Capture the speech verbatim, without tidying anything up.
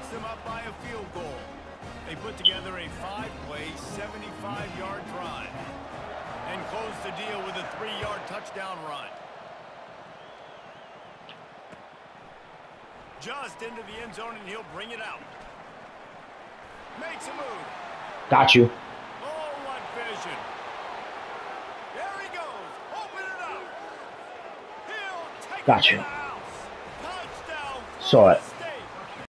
picks them up by a field goal. They put together a five-play, seventy-five yard drive and close the deal with a three yard touchdown run. Just into the end zone, and he'll bring it out. Makes a move. Got you. Oh, what vision. There he goes. Open it up. He'll take Got it you. to the house. Touchdown. Saw it.